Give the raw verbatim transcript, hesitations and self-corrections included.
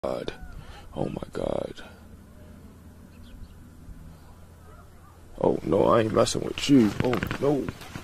God. Oh my God. Oh no, I ain't messing with you. Oh no.